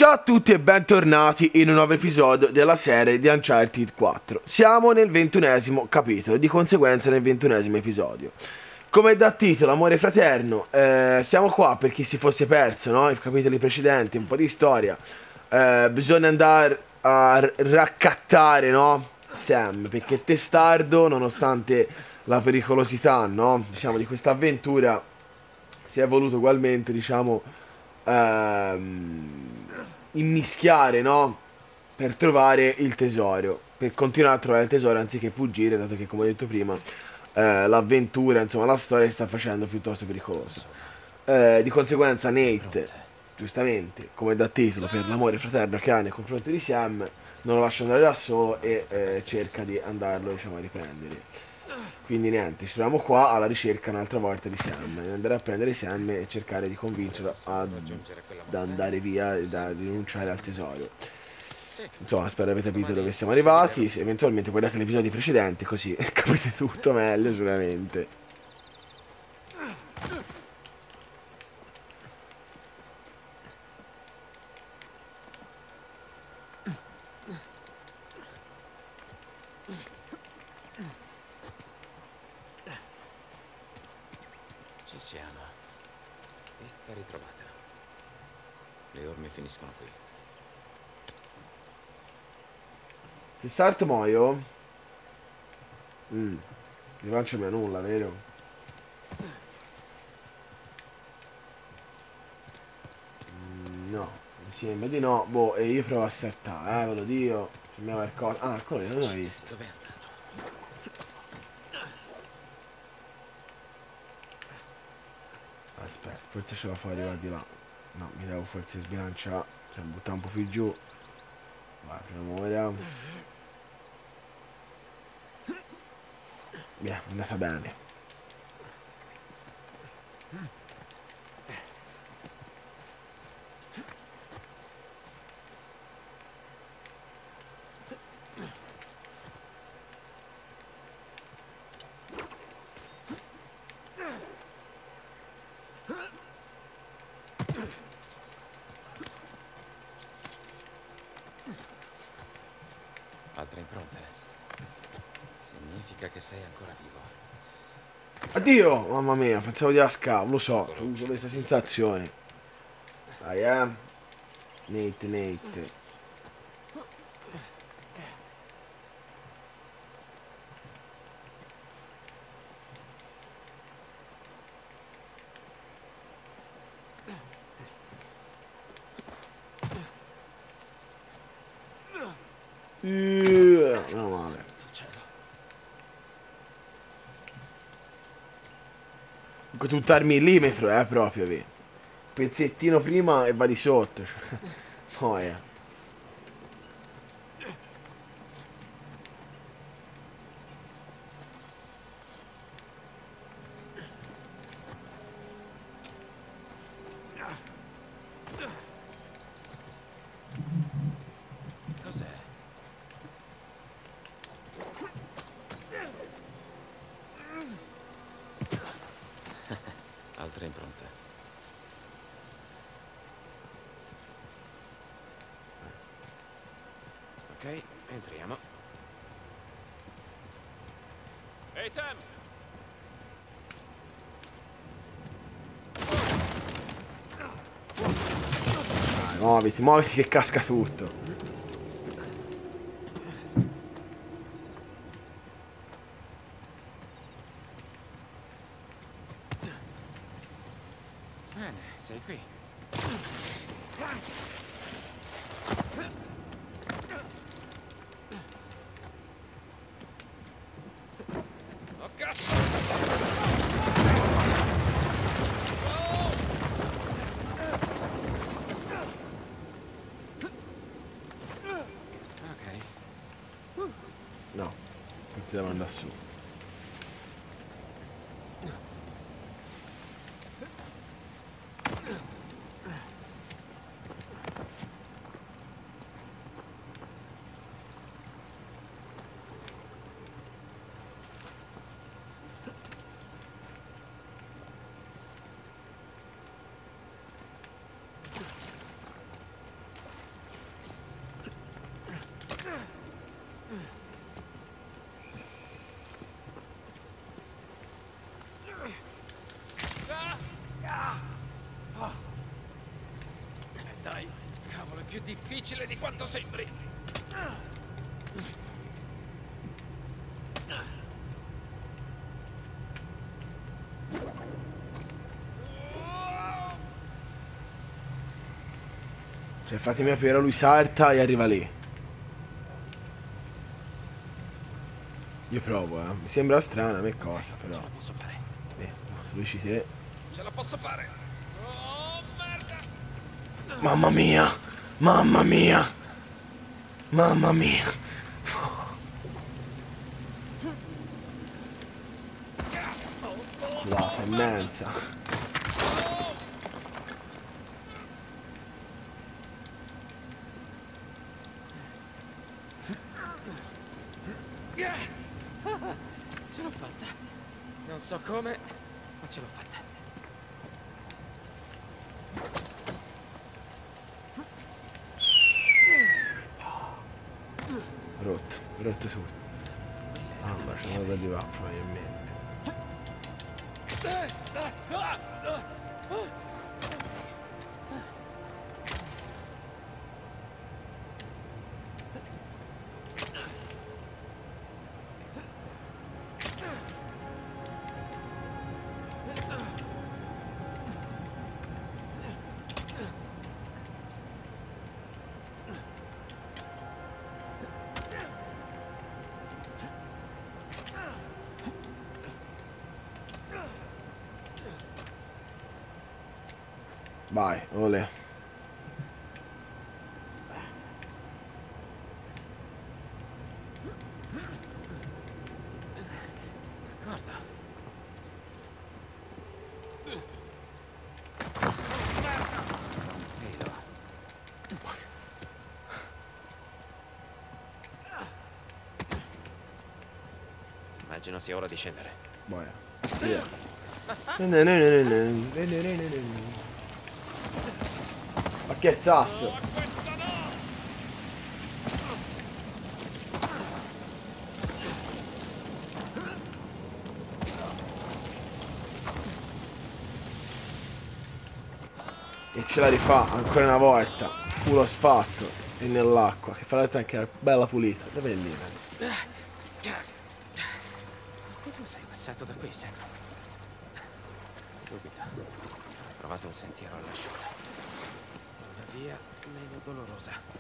Ciao a tutti e bentornati in un nuovo episodio della serie di Uncharted 4. Siamo nel 21esimo capitolo, di conseguenza nel 21esimo episodio. Come da titolo, amore fraterno, siamo qua per chi si fosse perso, no? I capitoli precedenti, un po' di storia. Bisogna andare a raccattare, no? Sam, perché è testardo, nonostante la pericolosità, no? Diciamo, di questa avventura, si è voluto ugualmente, diciamo, immischiare, no? Per trovare il tesoro, per continuare a trovare il tesoro anziché fuggire, dato che, come ho detto prima, l'avventura, insomma, la storia si sta facendo piuttosto pericolosa. Di conseguenza, Nate, giustamente, come da titolo, per l'amore fraterno che ha nei confronti di Sam, non lo lascia andare da solo e cerca di andarlo, diciamo, a riprendere. Quindi niente, ci troviamo qua alla ricerca un'altra volta di Sam, di andare a prendere Sam e cercare di convincerlo ad andare via e da rinunciare al tesoro. Insomma, spero avete capito dove siamo arrivati. Se eventualmente guardate gli episodi precedenti, così capite tutto meglio sicuramente. Ci siamo. Pista ritrovata. Le orme finiscono qui. Se start muoio, non faccio mai nulla, vero? No, mi sembra di no. Boh, e io provo a startare, ve lo dico. C'è qualcosa. Ah, quello non l'ho visto. Dove è andato? Aspetta, forse ce la fa arrivare di là. No, mi devo forse sbilanciare. Cioè, buttare un po' più giù. Vai, proviamo ora. Via, è andata bene. Altre impronte. Significa che sei ancora vivo. Addio! Mamma mia, pensavo di ascavo, lo so, ho Eccolo, avuto questa gentile. sensazione. Dai, Nate, Nate. Meno male. Santo cielo. Con tutto al millimetro, proprio, vedi. Pezzettino prima e va di sotto. Poi, Cos'è? Altre impronte. Ok, entriamo. Ehi Sam! dai, muoviti, muoviti che casca tutto. Bene, sei qui. Oh cazzo! Ok. No, forse devo andare su. difficile di quanto sembri. Cioè, fatemi aprire, lui salta e arriva lì. Io provo, mi sembra strana come cosa, però. Ce la posso fare. No, se lui ci sei. Ce la posso fare. Oh, merda! Mamma mia! Mamma mia! Mamma mia! La è immensa. Ce l'ho fatta. Non so come, ma ce l'ho fatta. Rotto tutto. Mamma, ci vado ad arrivare probabilmente. Vai, olè. D'accordo. Ehi, lo. Immagino sia ora di scendere. Vai. Via. Ma che sasso? E ce la rifà ancora una volta. Culo sfatto. E nell'acqua. Che farà anche bella pulita. Dove è lì? E tu sei passato da qui, Sam? Dubito. Ho trovato un sentiero all'asciutto. Una via meno dolorosa.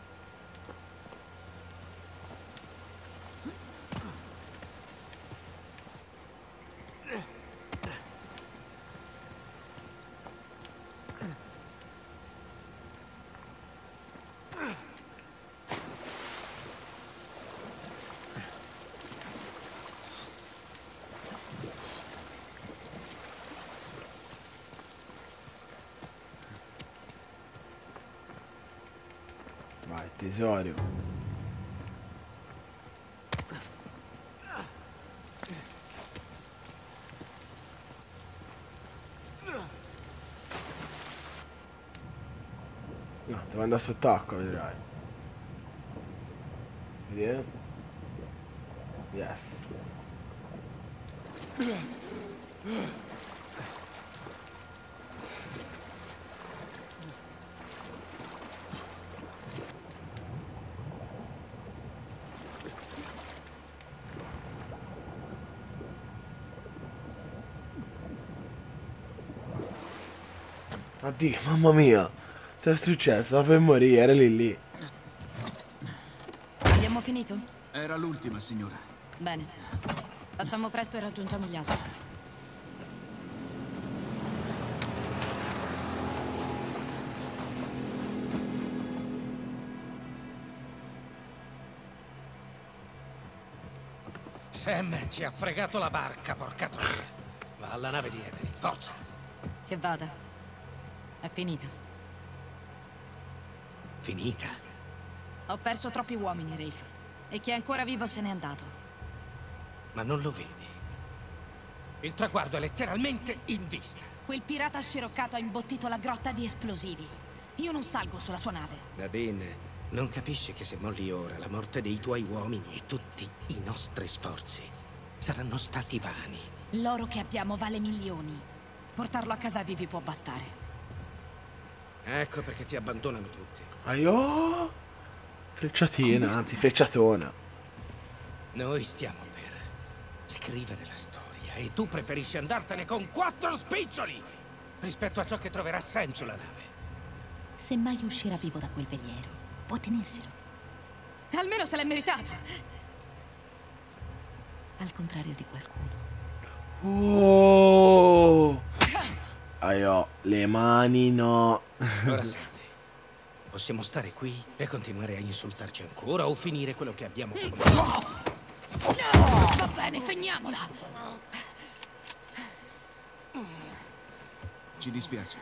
Vai, tesoro. No, devo andare sott'acqua, vedrai. Vedi? Yes. Addio, mamma mia. Cosa è successo? Stava per morire, era lì. Abbiamo finito? Era l'ultima, signora. Bene. Facciamo presto e raggiungiamo gli altri. Sam ci ha fregato la barca, porca troia. Va alla nave di Evelyn, forza. Che vada. È finita. Finita. Ho perso troppi uomini, Rafe. E chi è ancora vivo se n'è andato. Ma non lo vedi. Il traguardo è letteralmente in vista. Quel pirata sciroccato ha imbottito la grotta di esplosivi. Io non salgo sulla sua nave. Va bene. Non capisci che se molli ora la morte dei tuoi uomini e tutti i nostri sforzi saranno stati vani. L'oro che abbiamo vale milioni. Portarlo a casa vivi può bastare. Ecco perché ti abbandonano tutti. Aio! Frecciatina, anzi frecciatona. Noi stiamo per scrivere la storia e tu preferisci andartene con 4 spiccioli rispetto a ciò che troverà Sam sulla nave. Se mai uscirà vivo da quel veliero, può tenerselo. Almeno se l'è meritato. Al contrario di qualcuno. Oh! Aio, le mani no. Ora senti, possiamo stare qui e continuare a insultarci ancora o finire quello che abbiamo cominciato? Va bene, finiamola. Ci dispiace.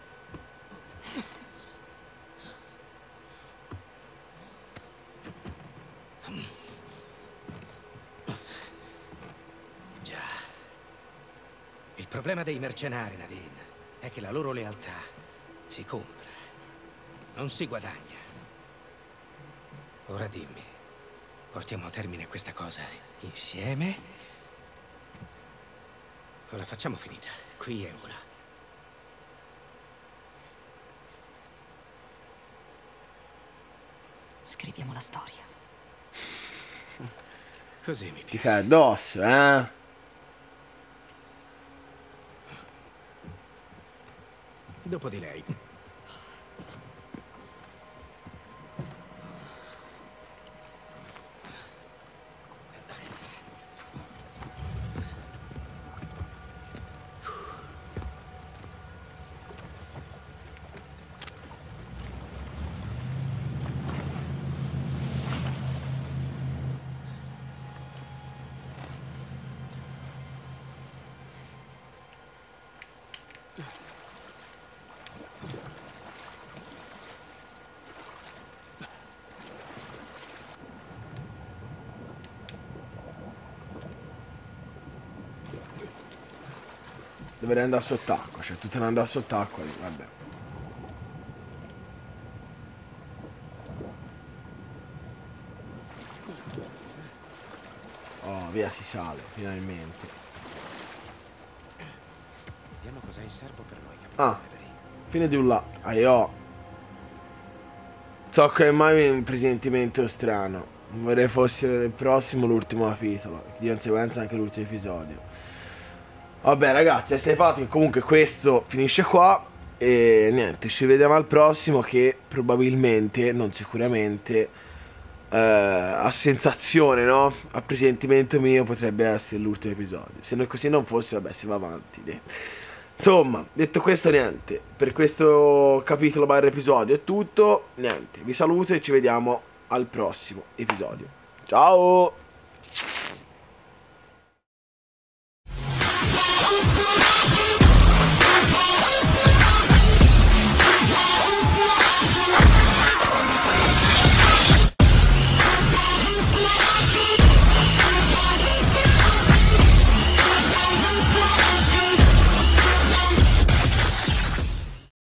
Già. Il problema dei mercenari, Nadine, è che la loro lealtà si compra, non si guadagna. Ora dimmi, portiamo a termine questa cosa insieme? O la facciamo finita, qui e ora? Scriviamo la storia. Così mi Ti piace. cade addosso, eh? Dopo di lei. Dovrei andare sott'acqua, cioè tu te ne andare sott'acqua lì, vabbè. Oh, via, si sale, finalmente. Vediamo cos'è in serbo per noi, capitano Ah, Avery. fine di un là. Aio. So che mai un presentimento strano. Vorrei fosse il prossimo l'ultimo capitolo. Di conseguenza anche l'ultimo episodio. Vabbè ragazzi, essere fatti che comunque questo finisce qua. E niente, ci vediamo al prossimo che probabilmente, non sicuramente, a sensazione, no? A presentimento mio potrebbe essere l'ultimo episodio. Se non così non fosse, vabbè, si va avanti. Insomma, detto questo, niente. Per questo capitolo barra episodio è tutto. Niente, vi saluto e ci vediamo al prossimo episodio. Ciao!